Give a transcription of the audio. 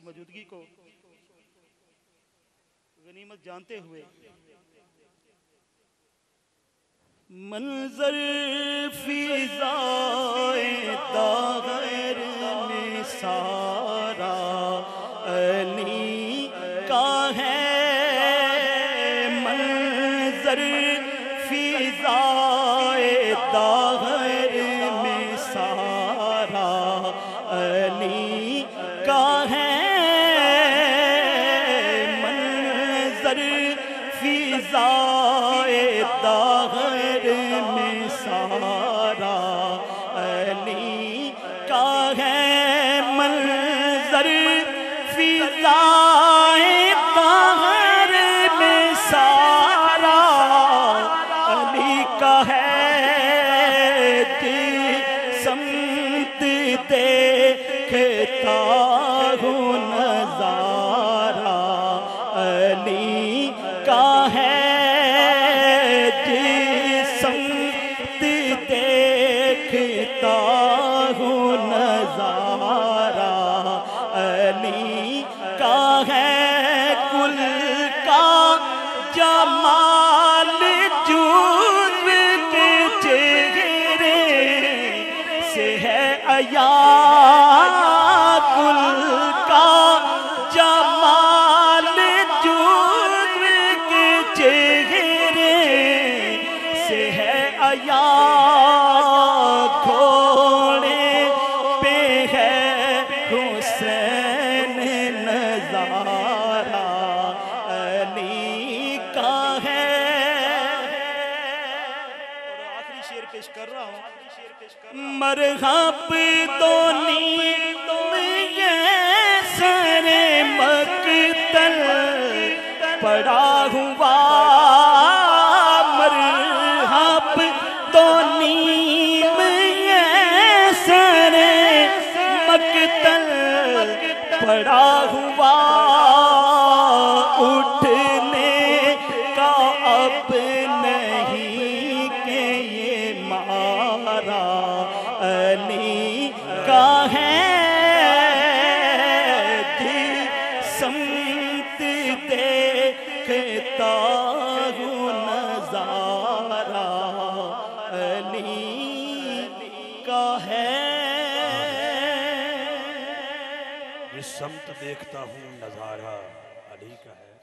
موجودگی کو غنیمت جانتے ہوئے منظر فضائے داغر میں سارا علی کا ہے منظر فضائے داغر میں سارا علی کا ہے منظر فضائے داغر میں سارا علی کا ہے منظر فضائے داغر میں سارا علی کا ہے سمت دیکھتا ہوں نظارہ علی کا ہے سمت دیکھتا ہوں نظارہ علی کا ہے کل کا جمال جوز کے چہرے سے ہے عیا کل کا جمال جوز کے چہرے سے ہے عیا گھوڑے پہ ہے حسین نظارہ علی کا ہے اور آخری شعر پیش کر رہا ہوں مرحب دو نیم سر مقتل پڑا ہوا مرحب دو نیم سر مقتل پڑا ہوا اٹھنے کا اب نہیں کہ یہ مارا علی کا ہے سمت دیکھتا ہوں نظارہ علی کا ہے جس سمت دیکھتا ہوں نظارہ علی کا ہے